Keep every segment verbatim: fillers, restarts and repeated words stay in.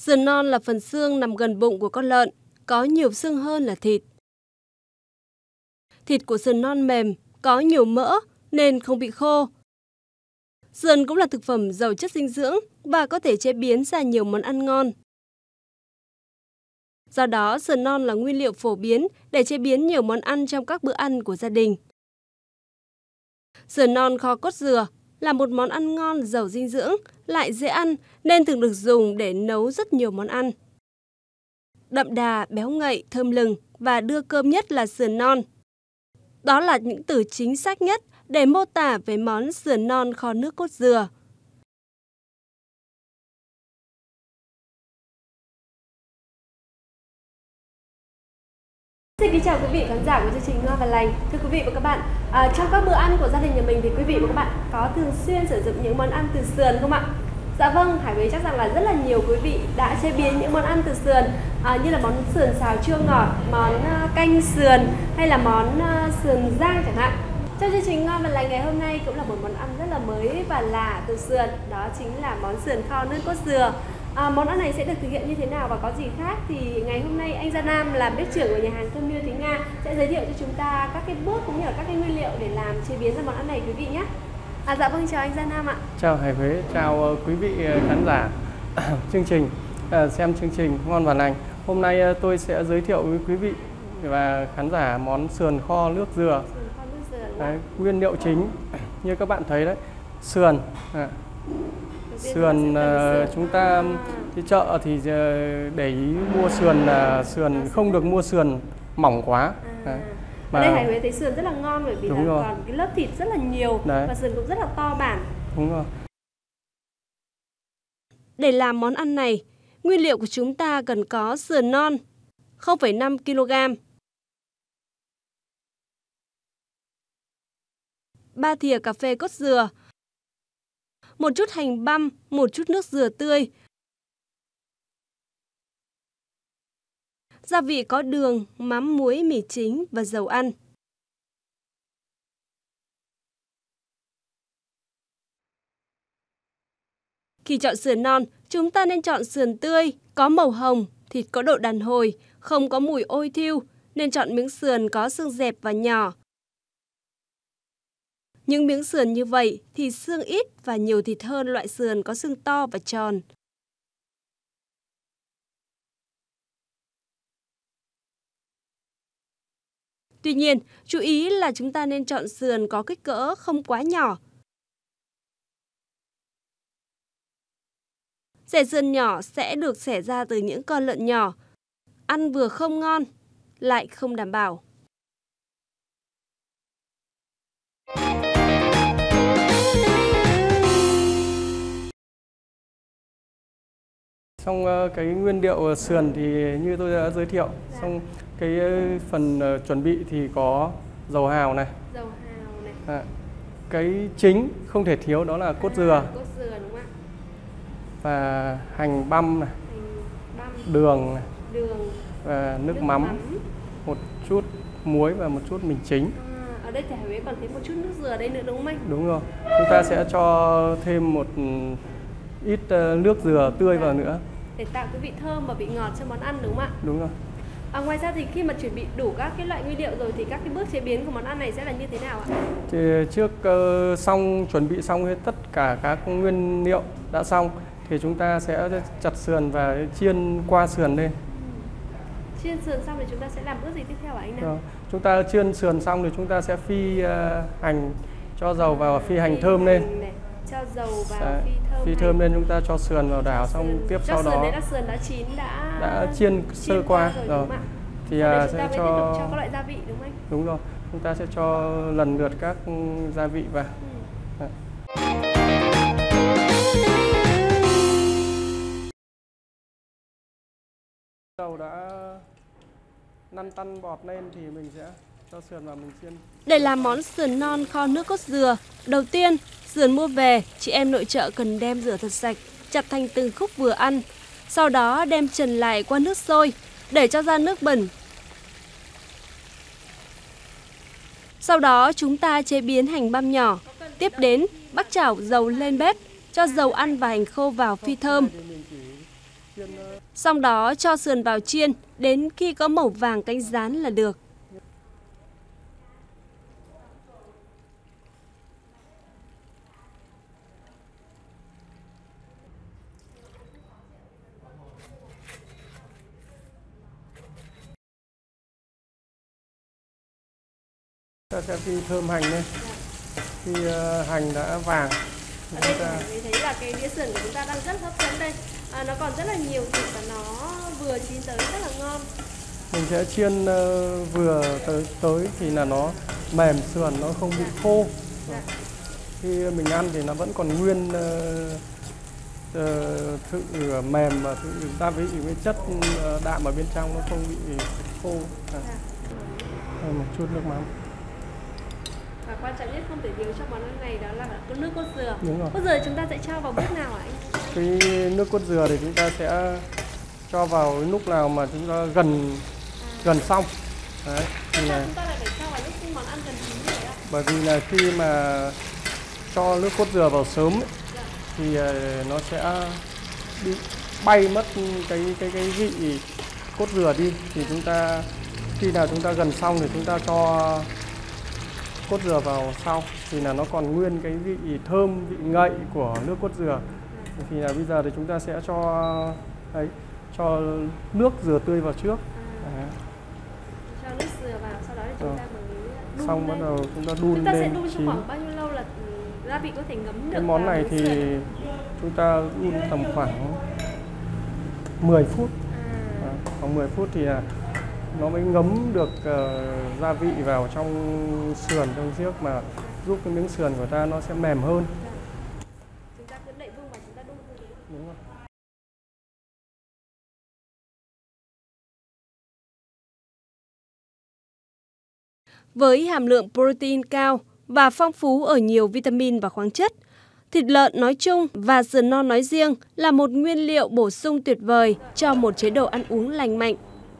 Sườn non là phần xương nằm gần bụng của con lợn, có nhiều xương hơn là thịt. Thịt của sườn non mềm, có nhiều mỡ nên không bị khô. Sườn cũng là thực phẩm giàu chất dinh dưỡng và có thể chế biến ra nhiều món ăn ngon. Do đó, sườn non là nguyên liệu phổ biến để chế biến nhiều món ăn trong các bữa ăn của gia đình. Sườn non kho cốt dừa là một món ăn ngon giàu dinh dưỡng, lại dễ ăn nên thường được dùng để nấu rất nhiều món ăn. Đậm đà, béo ngậy, thơm lừng và đưa cơm nhất là sườn non. Đó là những từ chính xác nhất để mô tả về món sườn non kho nước cốt dừa. Xin kính chào quý vị khán giả của chương trình Ngon và Lành. Thưa quý vị và các bạn, à, trong các bữa ăn của gia đình nhà mình thì quý vị và các bạn có thường xuyên sử dụng những món ăn từ sườn không ạ? Dạ vâng, Hải Huế chắc rằng là rất là nhiều quý vị đã chế biến những món ăn từ sườn, à, như là món sườn xào chua ngọt, món uh, canh sườn hay là món uh, sườn rang chẳng hạn. Trong chương trình Ngon và Lành ngày hôm nay cũng là một món ăn rất là mới và lạ từ sườn, đó chính là món sườn kho nước cốt dừa. À, món ăn này sẽ được thực hiện như thế nào và có gì khác thì ngày hôm nay anh Gia Nam làm bếp trưởng của nhà hàng Cơm Niêu Thúy Nga sẽ giới thiệu cho chúng ta các cái bước cũng như là các cái nguyên liệu để làm chế biến ra món ăn này quý vị nhé. À, dạ vâng, chào anh Gia Nam ạ. Chào Hải Huế, chào quý vị khán giả chương trình xem chương trình Ngon và Lành. Hôm nay tôi sẽ giới thiệu với quý vị và khán giả món sườn kho nước dừa. Sườn kho nước dừa đấy, nguyên liệu chính như các bạn thấy đấy, sườn. À. Sườn uh, chúng ta đi chợ thì để ý mua sườn là uh, sườn không được mua sườn mỏng quá. À. Mà ở đây Hải Huế thấy sườn rất là ngon bởi vì là rồi. còn cái lớp thịt rất là nhiều. Đấy. Và sườn cũng rất là to bản. Đúng rồi. Để làm món ăn này, nguyên liệu của chúng ta cần có sườn non không phẩy năm ki lô gam, ba thìa cà phê cốt dừa, một chút hành băm, một chút nước dừa tươi. Gia vị có đường, mắm, muối, mì chính và dầu ăn. Khi chọn sườn non, chúng ta nên chọn sườn tươi, có màu hồng, thịt có độ đàn hồi, không có mùi ôi thiu, nên chọn miếng sườn có xương dẹp và nhỏ. Những miếng sườn như vậy thì xương ít và nhiều thịt hơn loại sườn có xương to và tròn. Tuy nhiên, chú ý là chúng ta nên chọn sườn có kích cỡ không quá nhỏ. Xẻ sườn nhỏ sẽ được xẻ ra từ những con lợn nhỏ, ăn vừa không ngon, lại không đảm bảo. Xong cái nguyên liệu sườn thì như tôi đã giới thiệu. Dạ. Xong cái phần chuẩn bị thì có dầu hào này. Dầu hào này. À, cái chính không thể thiếu đó là cốt dừa. À, cốt dừa đúng không ạ? Và hành băm này. Hành băm. Đường này. Đường. Và nước, nước mắm, mắm. Một chút muối và một chút mì chính. À, ở đây thì Hải Huế còn thấy một chút nước dừa ở đây nữa đúng không anh? Đúng rồi. Chúng ta sẽ cho thêm một ít nước dừa tươi vào nữa để tạo cái vị thơm và vị ngọt cho món ăn đúng không ạ? Đúng rồi. À, ngoài ra thì khi mà chuẩn bị đủ các cái loại nguyên liệu rồi thì các cái bước chế biến của món ăn này sẽ là như thế nào ạ? Thì trước uh, xong chuẩn bị xong hết tất cả các nguyên liệu đã xong thì chúng ta sẽ chặt sườn và chiên qua sườn lên. Ừ. Chiên sườn xong thì chúng ta sẽ làm bước gì tiếp theo hả anh nào? Rồi. Chúng ta chiên sườn xong thì chúng ta sẽ phi uh, hành, cho dầu vào, phi hành thơm lên. Này. Cho dầu vào, Đấy. phi thơm phi thơm lên, chúng ta cho sườn vào đảo xong sườn. Tiếp sau sườn đó đấy là sườn đã chín đã đã chiên, chiên sơ qua rồi, rồi. Thì uh, sẽ cho cho các loại gia vị đúng không anh? Đúng rồi, chúng ta sẽ cho lần lượt các gia vị vào. Ừ. Dầu đã lăn tăn bọt lên thì mình sẽ cho sườn vào mình chiên. Để làm món sườn non kho nước cốt dừa, đầu tiên sườn mua về, chị em nội trợ cần đem rửa thật sạch, chặt thành từng khúc vừa ăn. Sau đó đem trần lại qua nước sôi để cho ra nước bẩn. Sau đó chúng ta chế biến hành băm nhỏ. Tiếp đến bắc chảo dầu lên bếp, cho dầu ăn và hành khô vào phi thơm. chiên. Sau đó cho sườn vào chiên đến khi có màu vàng cánh rán là được. Ta sẽ phi thơm hành lên. Khi uh, hành đã vàng. Ở đây ta... mình thấy là cái đĩa sườn của chúng ta đang rất hấp dẫn đây. À, nó còn rất là nhiều thịt và nó vừa chín tới rất là ngon. Mình sẽ chiên uh, vừa tới tới thì là nó mềm sườn, nó không bị khô. Dạ. Khi mình ăn thì nó vẫn còn nguyên uh, uh, sự mềm và sự gia vị với chất uh, đạm ở bên trong nó không bị khô. À. Dạ. Đây, một chút nước mắm. Và quan trọng nhất không thể thiếu trong món ăn này đó là có nước cốt dừa. Đúng rồi. Cốt dừa chúng ta sẽ cho vào bước nào hả anh? Cái nước cốt dừa thì chúng ta sẽ cho vào lúc nào mà chúng ta gần à. gần xong. Đấy. Thì là... chúng ta lại phải cho vào lúc món ăn gần chín rồi ạ? Bởi vì là khi mà cho nước cốt dừa vào sớm ấy, dạ. thì nó sẽ bị bay mất cái cái cái vị cốt dừa đi. Thì chúng ta khi nào chúng ta gần xong thì chúng ta cho cốt dừa vào sau thì là nó còn nguyên cái vị thơm, vị ngậy của nước cốt dừa. Thì là bây giờ thì chúng ta sẽ cho ấy, cho nước dừa tươi vào trước. À. Cho nước dừa vào, sau đó thì chúng ta mới đun xong lên. Bắt đầu chúng ta đun chúng ta lên. sẽ đun trong khoảng bao nhiêu lâu là gia vị có thể ngấm được? Cái món này thì sườn. chúng ta đun tầm khoảng mười phút. À. À, khoảng mười phút thì nó mới ngấm được uh, gia vị vào trong sườn trong xiếc mà giúp cái miếng sườn của ta nó sẽ mềm hơn. Chúng ta cứ đậy vung và chúng ta đun thôi. Đúng rồi. Với hàm lượng protein cao và phong phú ở nhiều vitamin và khoáng chất, thịt lợn nói chung và sườn non nói riêng là một nguyên liệu bổ sung tuyệt vời cho một chế độ ăn uống lành mạnh.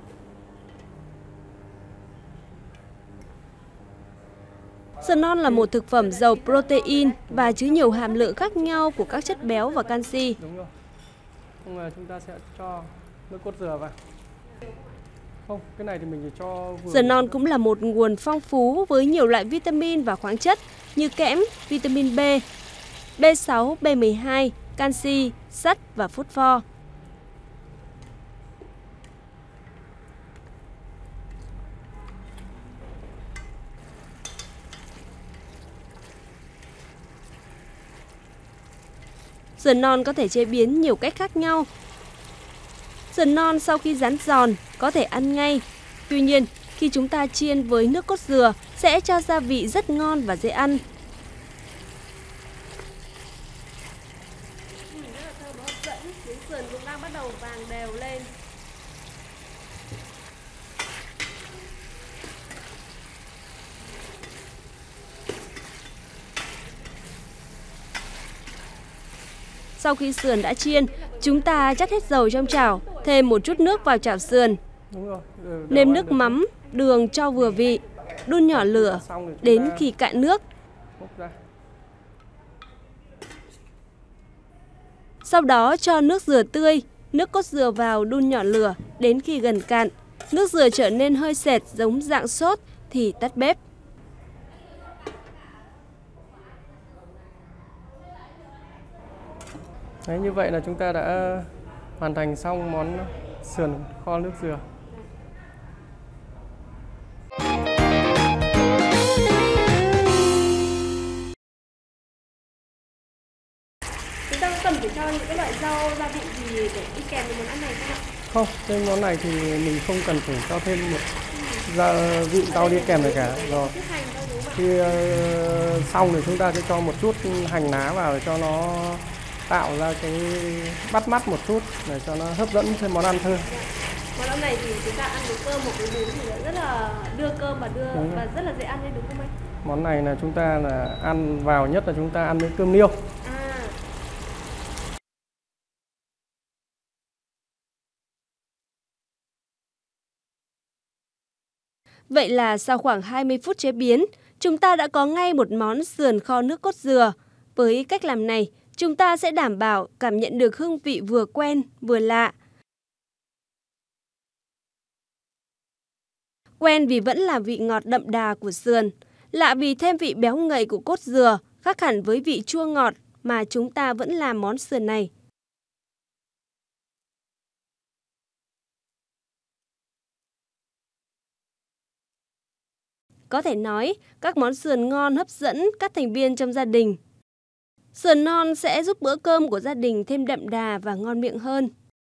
Sườn non là một thực phẩm giàu protein và chứa nhiều hàm lượng khác nhau của các chất béo và canxi. Đúng rồi. Không là chúng ta sẽ cho nước cốt dừa vào. Không, cái này thì mình chỉ cho vừa. Sườn non cũng là một nguồn phong phú với nhiều loại vitamin và khoáng chất như kẽm, vitamin B, B sáu, B mười hai, canxi, sắt và phốt pho. Sườn non có thể chế biến nhiều cách khác nhau. Sườn non sau khi rán giòn có thể ăn ngay. Tuy nhiên, khi chúng ta chiên với nước cốt dừa sẽ cho gia vị rất ngon và dễ ăn. Ừ, rất là thơm và hấp dẫn. Miếng sườn cũng đang bắt đầu vàng đều lên. Sau khi sườn đã chiên, chúng ta trắt hết dầu trong chảo, thêm một chút nước vào chảo sườn. Đúng rồi. Nêm nước mắm, đường cho vừa vị, đun nhỏ lửa đến khi cạn nước. Sau đó cho nước dừa tươi, nước cốt dừa vào đun nhỏ lửa đến khi gần cạn. Nước dừa trở nên hơi sệt giống dạng sốt thì tắt bếp. Đấy, như vậy là chúng ta đã hoàn thành xong món sườn kho nước dừa. Chúng ta cần phải cho những cái loại rau gia vị gì để đi kèm với món ăn này không ạ? Không, cái món này thì mình không cần phải cho thêm một gia vị rau đi kèm này cả. Rồi. Khi uh, xong thì chúng ta sẽ cho một chút hành lá vào để cho nó tạo ra cái bắt mắt một chút để cho nó hấp dẫn thêm món ăn hơn. Món ăn này thì chúng ta ăn với cơm một cái bún thì rất là đưa cơm và đưa và rất là dễ ăn đấy, đúng không anh? Món này là chúng ta là ăn vào nhất là chúng ta ăn với cơm niêu. À. Vậy là sau khoảng hai mươi phút chế biến, chúng ta đã có ngay một món sườn kho nước cốt dừa. Với cách làm này, chúng ta sẽ đảm bảo cảm nhận được hương vị vừa quen, vừa lạ Quen vì vẫn là vị ngọt đậm đà của sườn, lạ vì thêm vị béo ngậy của cốt dừa, khác hẳn với vị chua ngọt mà chúng ta vẫn làm món sườn này. Có thể nói, các món sườn ngon hấp dẫn các thành viên trong gia đình. Sườn non sẽ giúp bữa cơm của gia đình thêm đậm đà và ngon miệng hơn.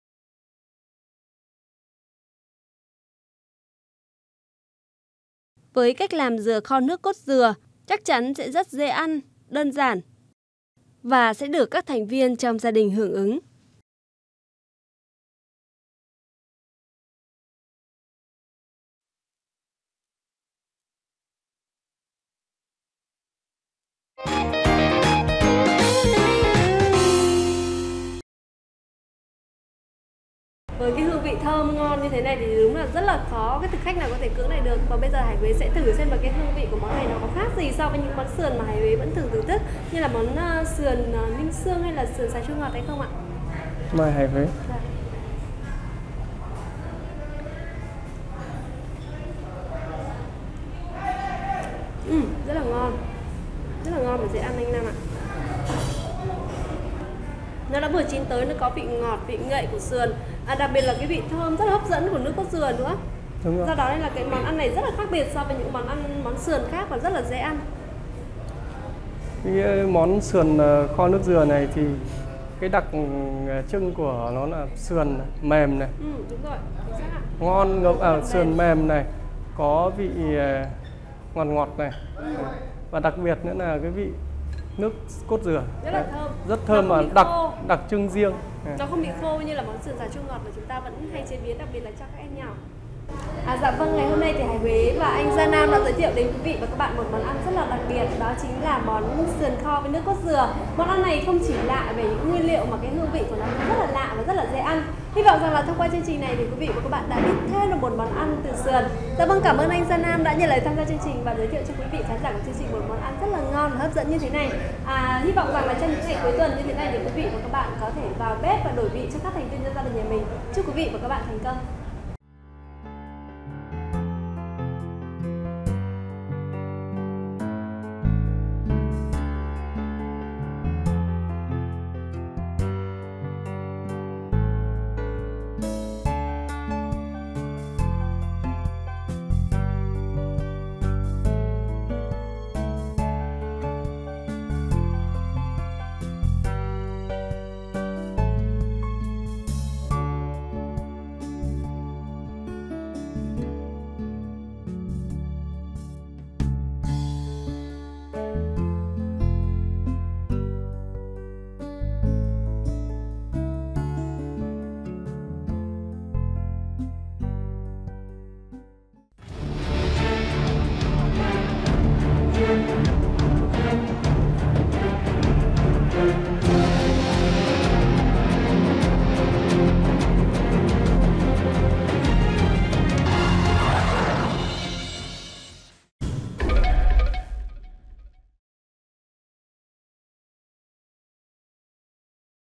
Với cách làm dừa kho nước cốt dừa, chắc chắn sẽ rất dễ ăn, đơn giản và sẽ được các thành viên trong gia đình hưởng ứng. Với cái hương vị thơm ngon như thế này thì đúng là rất là khó cái thực khách nào có thể cưỡng lại được. Và bây giờ Hải Huế sẽ thử xem là cái hương vị của món này nó có khác gì so với những món sườn mà Hải Huế vẫn thường thưởng thức, như là món uh, sườn uh, ninh xương hay là sườn xào chua ngọt hay không ạ? Mời Hải Huế. Dạ. Ừ, rất là ngon, rất là ngon và dễ ăn anh Nam ạ. Nó đã vừa chín tới, nó có vị ngọt, vị ngậy của sườn, à, đặc biệt là cái vị thơm rất là hấp dẫn của nước cốt dừa nữa. Đúng rồi. Do đó nên là cái món ăn này rất là khác biệt so với những món ăn món sườn khác và rất là dễ ăn. Cái món sườn kho nước dừa này thì cái đặc trưng của nó là sườn mềm này. Ừ, đúng rồi, chính xác ạ. Ngon ngọt, à, sườn mềm này, có vị ngọt ngọt này. Ừ. Và đặc biệt nữa là cái vị nước cốt dừa rất là thơm, rất thơm mà đặc đặc trưng riêng. Nó không bị khô như là món sườn xào chua ngọt mà chúng ta vẫn hay chế biến, đặc biệt là cho các em nhỏ. À, dạ vâng, ngày hôm nay thì Hải Huế và anh Gia Nam đã giới thiệu đến quý vị và các bạn một món ăn rất là đặc biệt, đó chính là món sườn kho với nước cốt dừa. Món ăn này không chỉ lạ về những nguyên liệu mà cái hương vị của nó cũng rất là lạ và rất là dễ ăn. Hy vọng rằng là thông qua chương trình này thì quý vị và các bạn đã biết thêm được một món ăn từ sườn. Dạ vâng, cảm ơn anh Gia Nam đã nhận lời tham gia chương trình và giới thiệu cho quý vị khán giả của chương trình một món ăn rất là ngon và hấp dẫn như thế này. À, hy vọng rằng là trong những ngày cuối tuần như thế này thì quý vị và các bạn có thể vào bếp và đổi vị cho các thành viên trong gia đình nhà mình. Chúc quý vị và các bạn thành công.